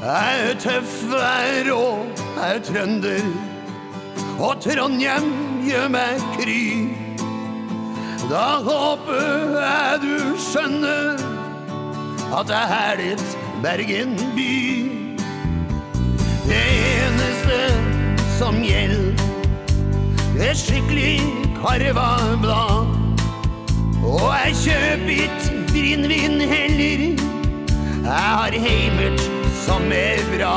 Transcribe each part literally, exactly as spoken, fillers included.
Jeg er tøff, jeg er rå, jeg er trønder, og Trondheim gjør meg kry. Da håper jeg du skjønner at jeg er ditt Bergen by. Det eneste som gjelder er skikkelig karva blad, og jeg kjøper ikke brinvin heller, jeg har heimert som er bra.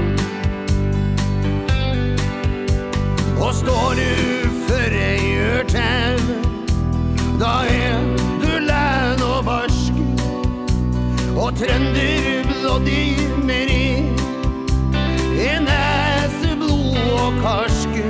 Og står du for ei ørtau, da er du län og barsk, og trønderblod i meri, i nese, blod og karsk.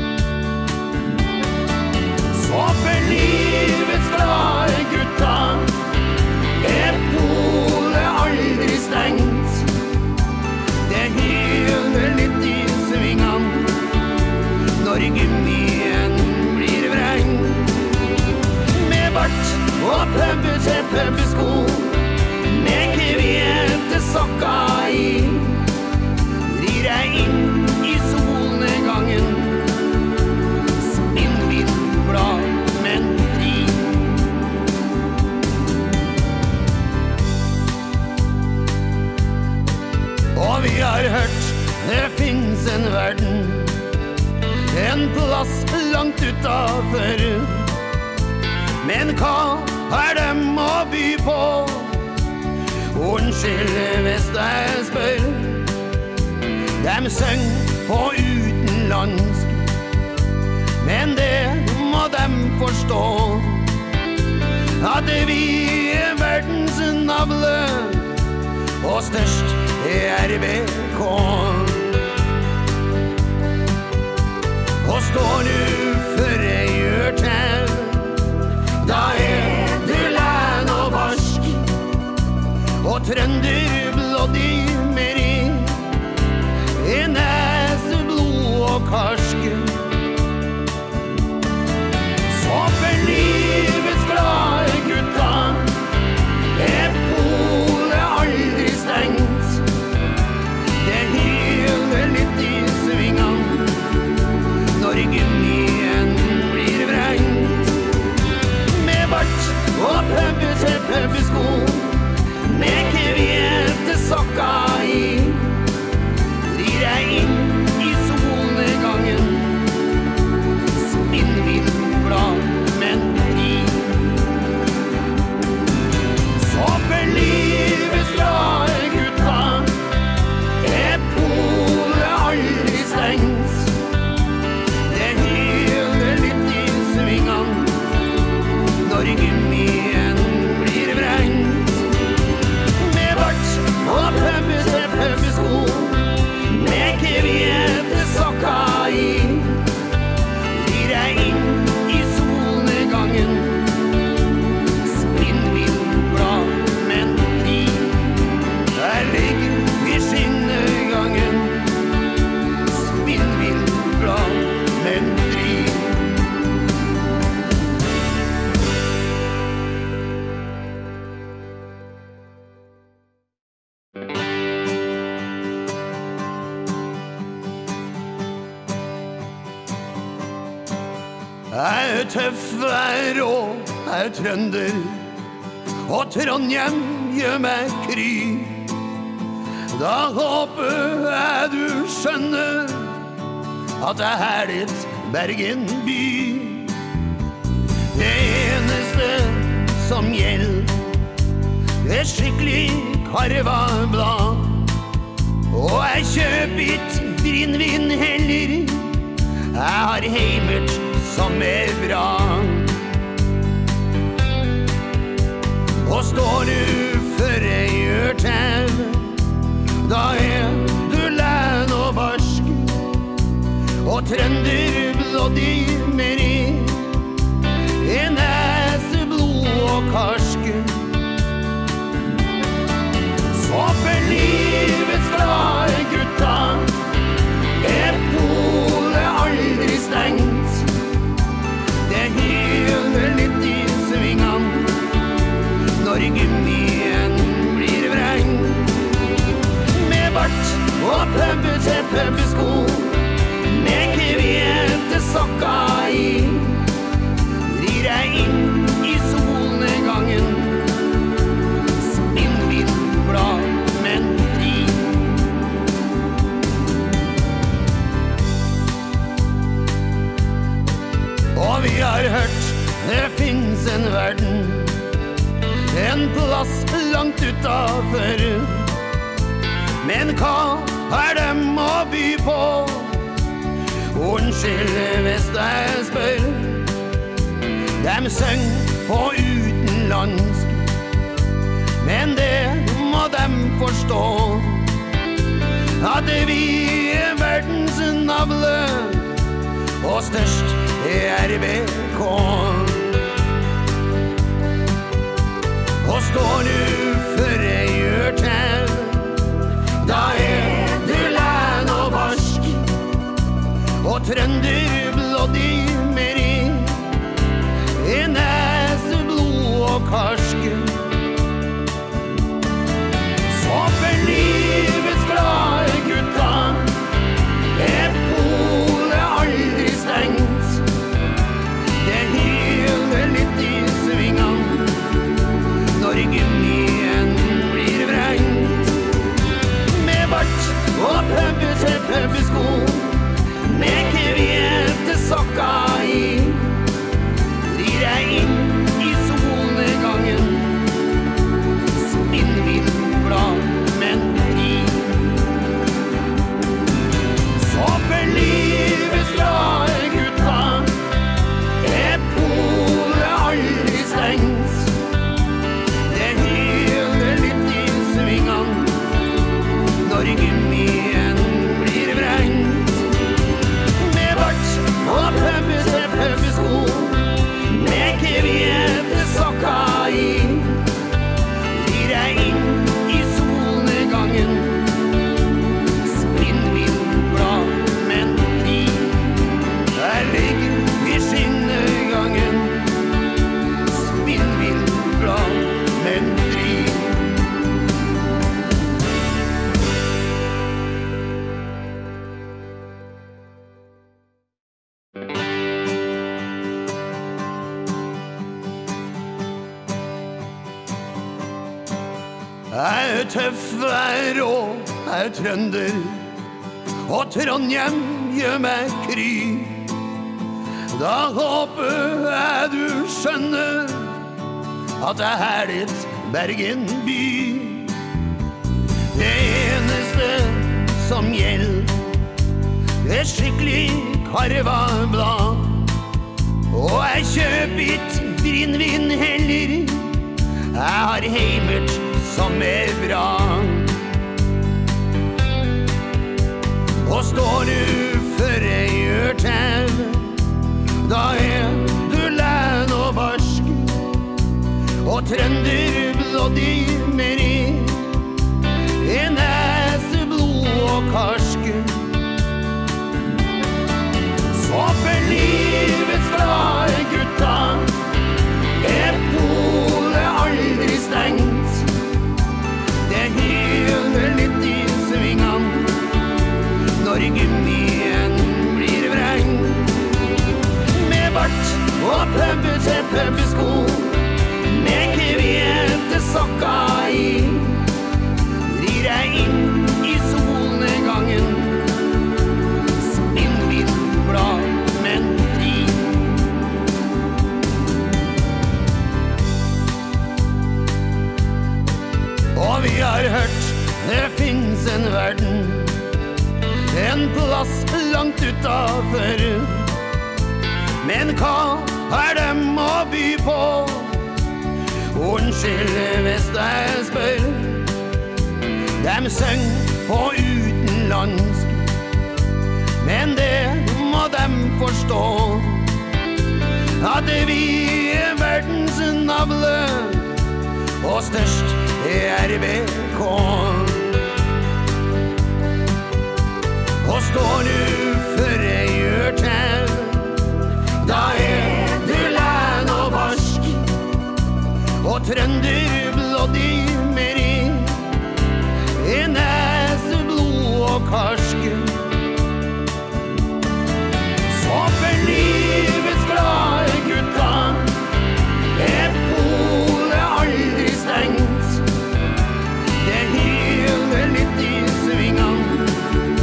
Så for livets glade gutta er polet aldri stengt. Det hyler litt i svingene når gummien blir vrengt. Med bart og pøbbe til pøbbesko, med kvete sokka i, rir jeg inn i solnedgangen, spinnvindblad, men fri. Og vi har hørt det finnes en verden, en plass langt utenfor. Men hva er dem å by på? Unnskyld hvis jeg spør. De synger på utenlandsk, men det må dem forstå, at vi er verdens navle, og størst er R B K. Og står du for ei ørtau, da er du län og barsk, og trønderblod i meri, i nese, blod og karsk. Så for livets glade gutta er polet aldri stengt. Det hyler litt i svingene når gummien blir vrengt. Med bart og pøbbe til pøbbesko, med kvete sokka i, rir jeg inn i solnedgangen, spinnvindblad, men fri. Så for livets glade gutta er polet aldri stengt. Det hyler litt i svingene når gummien blir vrengt. Med bart og pøbbe til pøbbesko, med kvete sokka i, rir jeg inn i solnedgangen, spinnvindblad, men fri. Jeg ligger i skinnegangen, spinnvindblad, men fri. Jeg er tøff, jeg er rå, jeg er trønder, og Trondheim gjør meg kry. Da håper jeg du skjønner at jeg er ditt Bergen by. Det eneste som gjelder er skikkelig karva blad, og jeg kjøper ikke brinvin heller, jeg har heimert som er bra. Og står du for ei ørtau, da er du län og barsk, og trønderblod i meri, i nese, blod og karsk. Så for livets glade gutta er polet aldri stengt. Det hyler litt i svingene når gummien blir vrengt. Med bart har hørt det finnes en verden, en plass langt utenfor. Men hva er dem å by på? Unnskyld hvis jeg spør. Dem synger på utenlandsk, men det må dem forstå, at vi er verdens navle, og størst er R B K. Og står du for ei gjørtau, da er du län og barsk, og trønder blodig meri, i nese, blod og karsk. Så for livets glade gutta er polet aldri stengt. Det hyler litt i svingene når gummien blir vrengt. Med bart og pøbbe til pøbbesko, med kvete sokka i, rir jeg inn i solnedgangen, spinnvillblad, men fri. Så for livets glade gutta er polet aldri stengt. Det hyler litt i svingene når gummien blir vrengt. Med bart og pøbbe til pøbbesko, med kvete sokka i, rir jeg inn i solnedgangen, spinnvillblad, men fri. Jeg ligger i skinnegangen, spinnvillblad, men fri. Jeg er tøff, jeg er rå, jeg er trønder, og Trondheim gjør meg kry. Da håper jeg du skjønner at jeg er ditt Bergen by. Det eneste som gjelder er skikkelig karva blad, og jeg kjøper ikke brinvin heller, jeg har heimert som er bra. Og står du for ei gjørtau, da er du län og barsk, og trønder blodig meri, i nese, blod og karsk. Så for livets glade gutta er polet aldri stengt. Det hyler litt i svingene når gummien blir vrengt. Med bart og pøbbe til pøbbesko, med kvete sokka i, rir jeg inn i solnedgangen, spinnvillblad, men fri. Og vi har hørt det finnes en verden, en plass langt utenfor. Men hva er dem å by på? Unnskyld hvis jeg spør. Dem synger på utenlandsk, men det må dem forstå, at vi er verdens navle, og størst er R B K. Og står du for ei gjørtau, da er du län og barsk, og trønder blodig meri, i nese, blod og karsk. Så for livets glade gutta er polet aldri stengt. Det hyler litt i svingene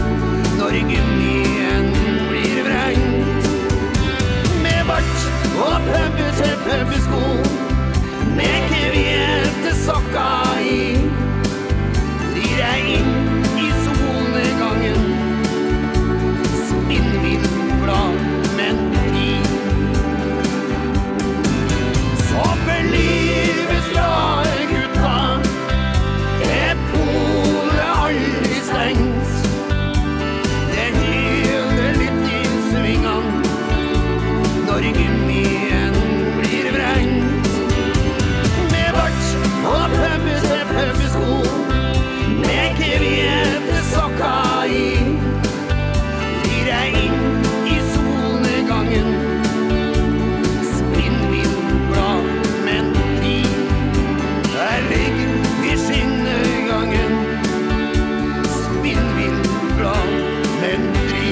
når gummien blir vrengt. Med bart og sokka i, rir jeg inn i solnedgangen, spinnvindblad, men fri. Så for livets glade gutta, er polet aldri stengt. Det hyler litt i svingene, når gummien blir vrengt. Med bart og pøbbete pøbbesko, med kviete sokka i, rir jeg inn i solnedgangen, spinnvindblad, men fri. Jeg ligger i skinnegangen, spinnvindblad, men fri.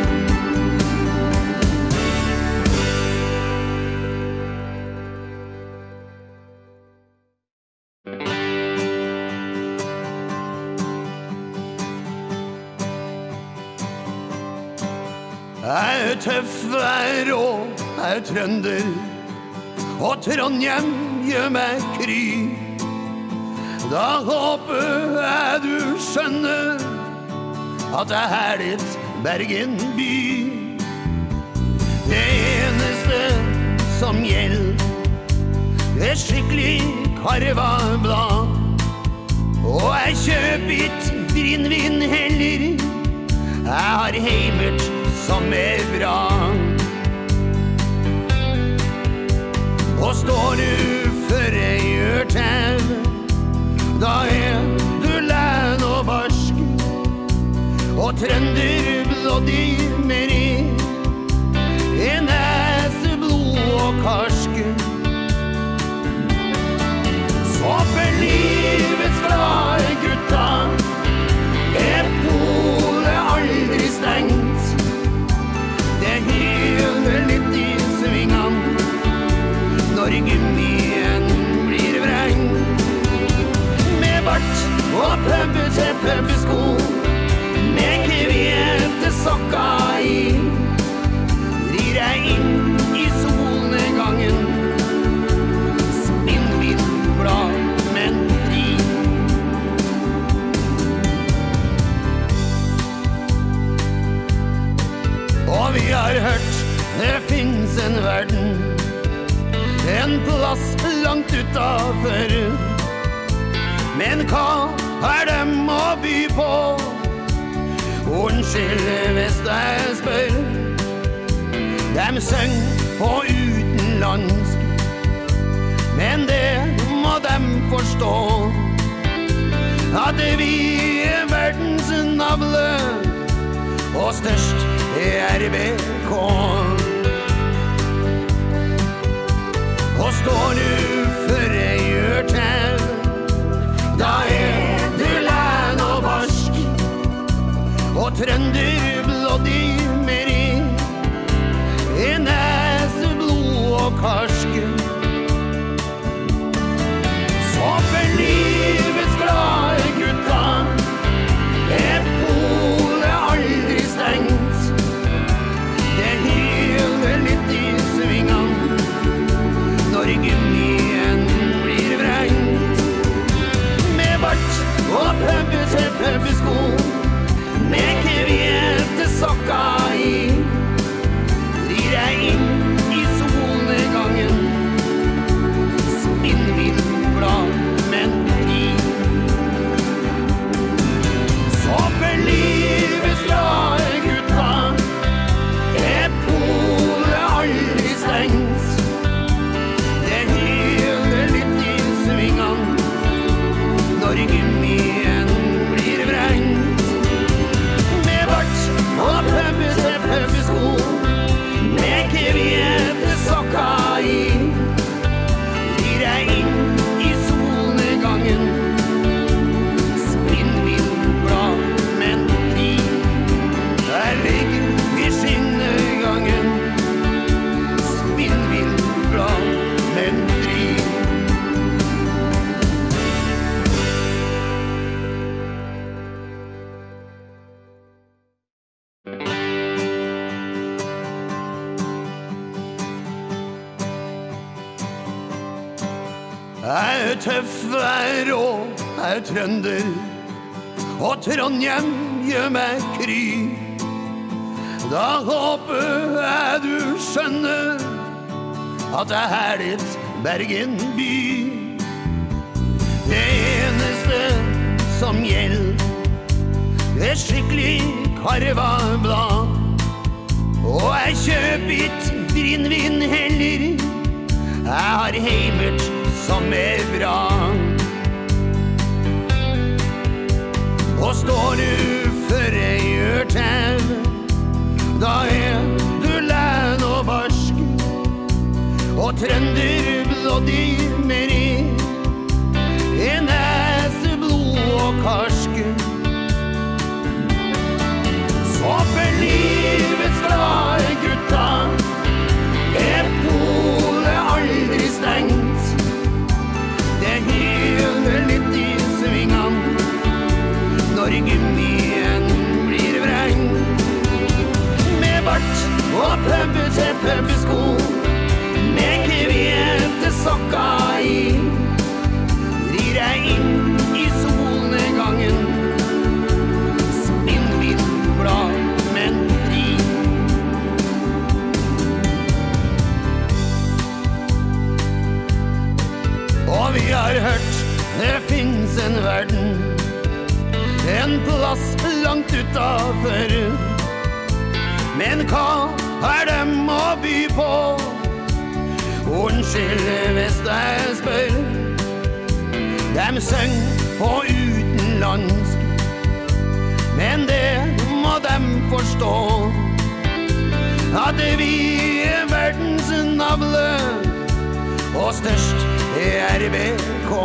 Jeg er tøff, jeg er rå, jeg er trønder, og Trondheim gjør meg kry. Da håper jeg du skjønner at jeg er ditt Bergen by. Det eneste som gjelder er skikkelig karva blad, og jeg kjøper ikke brinvin heller, jeg har heimert som er bra. Og står du for ei ørtev, da er du län og barsk, og trønderblod i meri, i nese, blod og karsk. Så for livets glade gutta, er polet aldri stengt. Det hyler litt i svingene, når gummien blir vrengt. Med bart og pøbbete pøbbesko, med kviete sokka i, rir jeg inn i solnedgangen, spinnvindblad, men fri. Og vi har hørt det finnes en verden, en plass langt utenfor. Men hva er dem å by på? Unnskyld hvis jeg spør. Dem synger på utenlandsk, men det må dem forstå, at vi er verdens navle, og størst er R B K. Og står du for ei ørtev, da er du län og barsk, og trønderblod i meri, i nese, blod og karsk. Så for livets glade gutta, er polet aldri stengt. Det hyler litt i svingene, når gummien blir vrengt. Med bart og pøbbete pøbbesko, med kviete sokka i, rir jeg inn i solnedgangen, Jeg er tøff, jeg er rå, jeg er trønder, og Trondheim gjør meg kry. Da håper jeg du skjønner at jeg er ditt Bergen by. Det eneste som gjelder er skikkelig karva blad, og jeg kjøper ikke brinvin heller, jeg har heimert som er bra. Og står du for ei ørtev, da er du län og barsk, og trønderblod i meri, i nese, blod og karsk. Så for livets glade gutta er polet aldri stengt. Det hyler litt i svingene når gummien blir vrengt. Med bart og pøbbe til pøbbesko, med kvete sokka i, rir jeg inn i solnedgangen, spinnvindblad, men fri. Og vi har hørt det finnes en verden, en plass langt utenfor. Men hva er dem å by på? Unnskyld hvis jeg spør. De synger på utenlandsk, men det må de forstå, at vi er verdens navle, og størst er R B K.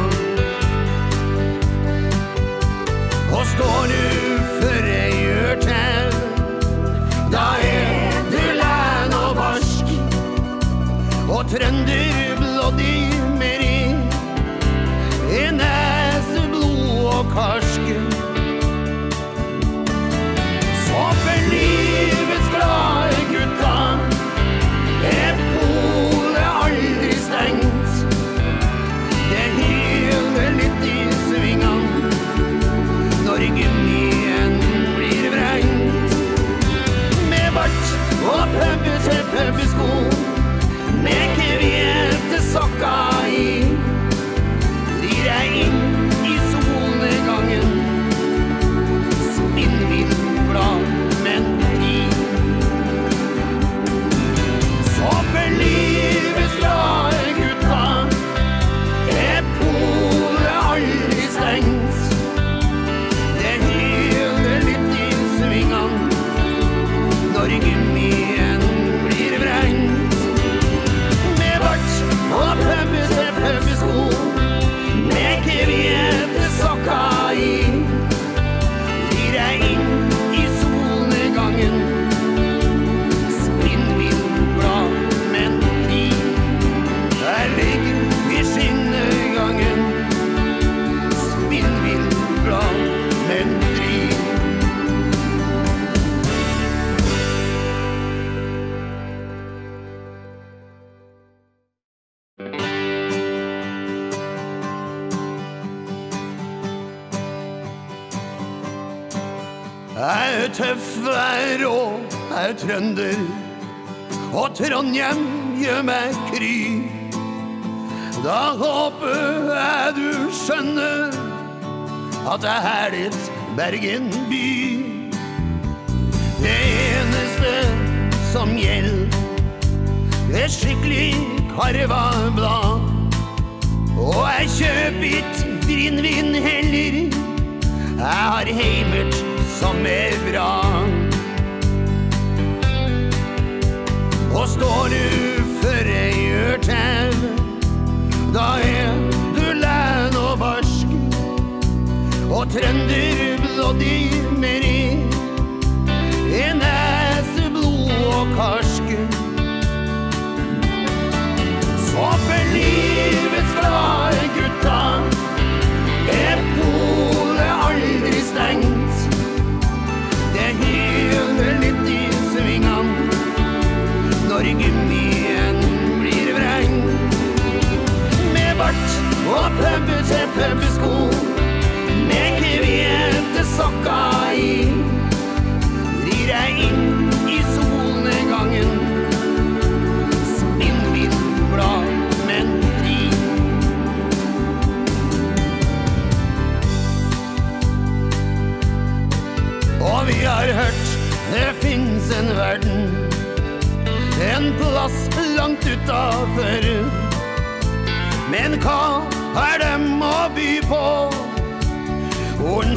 Og står du for ei ørtev, da er du län og barsk, og trønderblod i meri, i nese, blod og karsk. Så for livets glade gutta er polet aldri stengt. Det hyler litt i svingene når gummien blir vrengt. Med bart og pøbbe til pøbbesko, med kvete sokka i, rir jeg inn i solnedgangen, spinnvindblad, men fri. Så for livets glade gutta er polet aldri stengt. Det hyler litt i svingene når gummien blir vrengt. Med bart og pøbbe til pøbbesko, med kvete sokka i, rir jeg inn i solnedgangen, spinnvindblad, men fri. Jeg ligger i skinnegangen, spinnvindblad, men fri. Jeg er tøff, jeg er rå, jeg er trønder, og Trondheim gjør meg kry. Da håper jeg du skjønner at jeg er ditt Bergen by. Det eneste som gjelder er skikkelig karva blad, og jeg kjøper ikke brinvin heller, jeg har heimert som er bra. Og står du for ei ørtev, da er du län og barsk, og trønderblod i meri, i nese, blod og karsk. Så for livets glade gutta er polet aldri stengt. Det hyler litt i svingene når gummien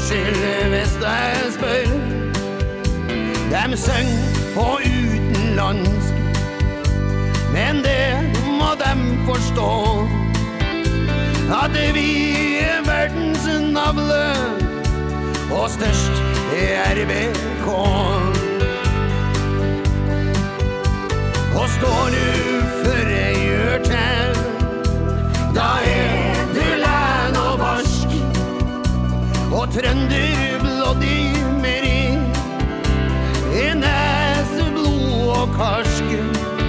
Unnskyld hvis jeg spør. De synger på utenlandsk, men det må de forstå, at vi er verdens navle, og størst er R B K. Og står du for ei ørtau, da er du län og barsk, og trønder blodig meri, i nese, blod og karske.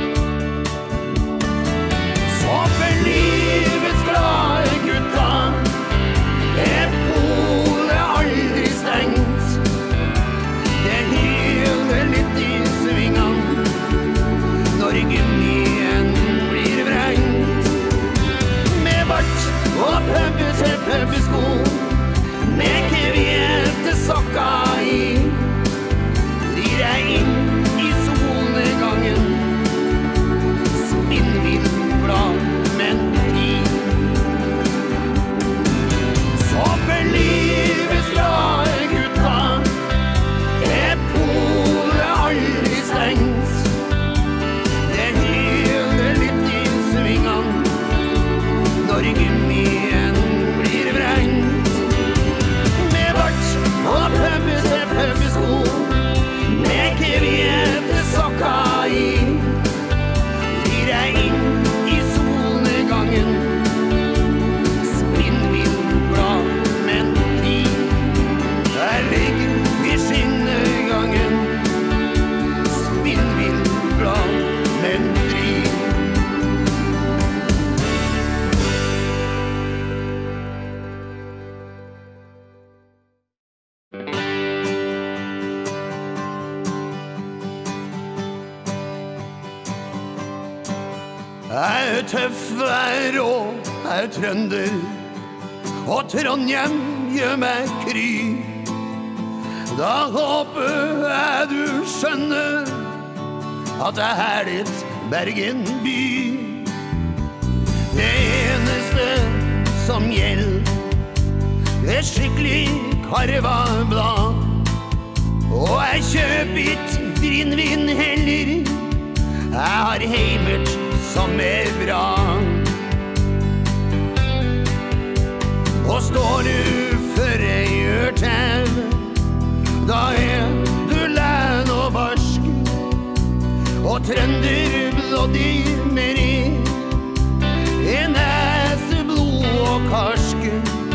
Så for livets glade gutta er polet aldri stengt. Det hyler litt i svingene når gummien blir vrengt. Med bart og pøbbe til pøbbesko, med kviete sokka i, rir jeg inn i solnedgangen, spinnvillblad, men fri. Så for livets glade gutta er polet aldri stengt. Det hyler litt i svingene når gummien blir vrengt. Med bart og pøbbe til pøbbesko, med kviete sokka i, rir jeg inn i solnedgangen, spinnvillblad, men fri. Der ligger i skinnegangen, spinnvillblad, men fri. Jeg er tøff, jeg er rå, jeg er trønder, og Trondheim gjør meg kry. Da håper jeg du skjønner at jeg er ditt Bergen by. Det eneste som gjelder er skikkelig karva blad, og jeg kjøper ikke brinvin heller, jeg har heimert som er bra. Og står du for ei ørtau, da er du län og barsk, og trønder blodig meri, i nese, blod og karske.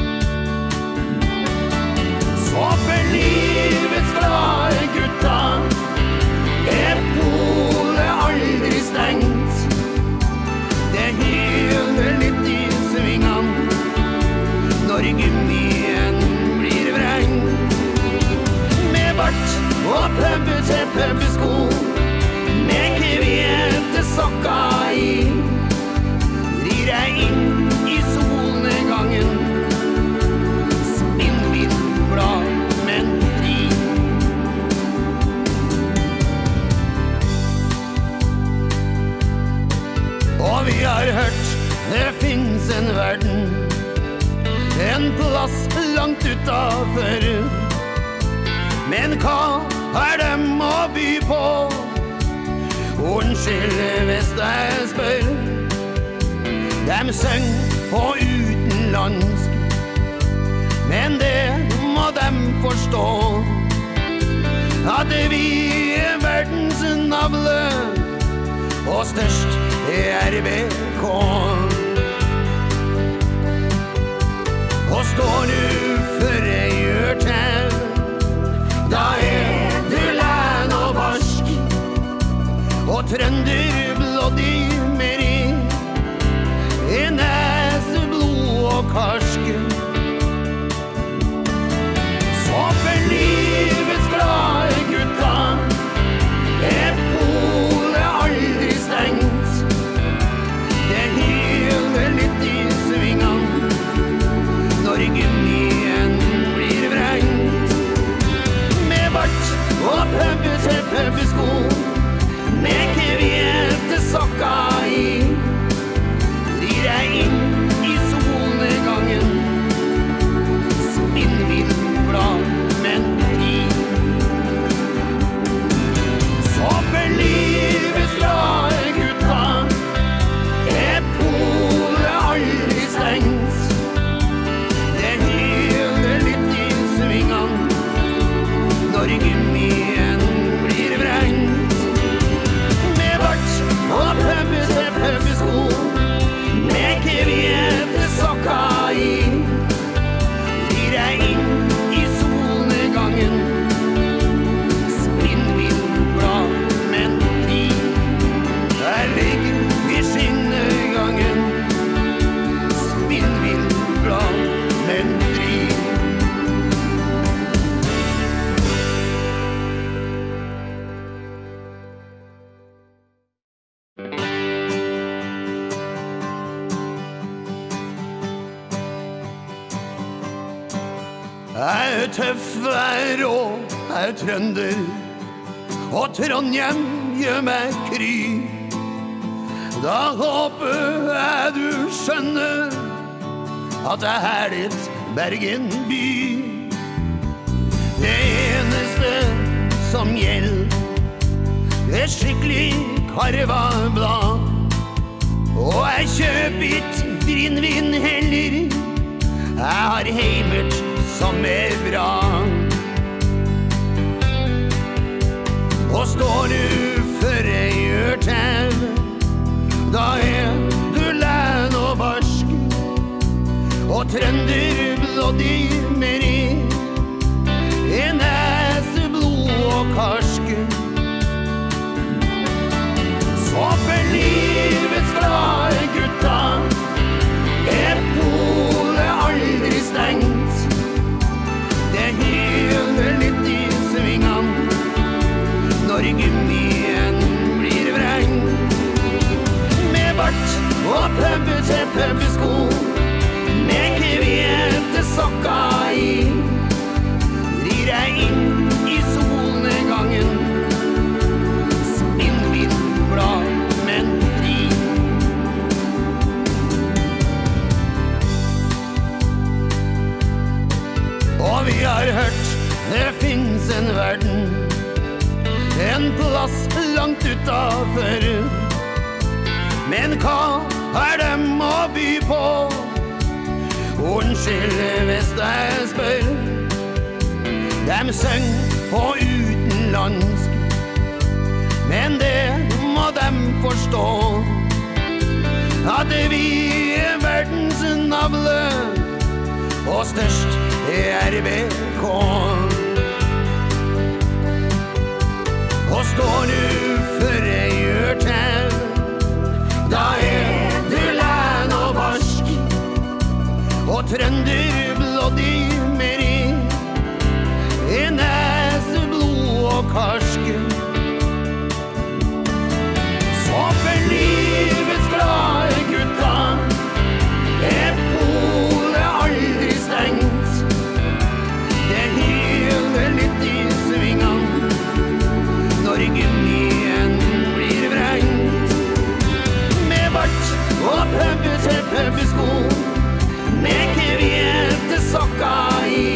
Så for livets glade gutta er polet aldri stengt. Det hyler litt i svingene når gummien blir vrengt. Med bart og pøbbe til pøbbesko, med kviete sokka i, rir jeg inn i solnedgangen, spinnvillblad, men fri. Og vi har hørt det finnes en verden, en plass langt utenfor. Men hva er dem å by på? Unnskyld hvis jeg spør. De synger på utenlandsk, men det må de forstå, at vi er verdens navle, og størst er R B K. Og står du for ei ørtau, da er du län og barsk, og trønder blodig meri, i nese, blod og karske. Så for livets glade gutta er polet aldri stengt. Det hyler litt i svingene når gummien blir vrengt. Med bart og pøbbe til pøbbesko, med kviete sokka i, rir jeg inn i solnedgangen, spinnvillblad, Jeg er tøff, jeg er rå, jeg er trønder, og Trondheim gjør meg kry. Da håper jeg du skjønner at jeg er ditt Bergen by. Det eneste som gjelder er skikkelig karva blad, og jeg kjøper ikke brinvin heller, jeg har heimert som er bra. Og står du for ei ørtev, da er du len og barsk, og trønderblod i meri, i nese, blod og karsk. Så for livets glade gutta er polet aldri stengt. Det hyler litt i svingene når gummien blir vrengt. Med bart og pøbbe til pøbbesko, med kvete sokka i, rir jeg inn i solnedgangen, spinnvindblad, men fri. Og vi har hørt det finnes en verden, en plass langt utenfor. Men hva er dem å by på? Unnskyld hvis jeg spør. De synger på utenlandsk, men det må de forstå, at vi er verdens navle, og størst er R B K. Og står du for ei ørtev, da er du len og barsk, og trønderblod i meri, i nese, blod og karsk. Så for livets glade gutta er polet aldri stengt. Det hyler litt i svingene når gummien blir vrengt. Med bart og pøbbe til pøbbesko, med kvete sokka i,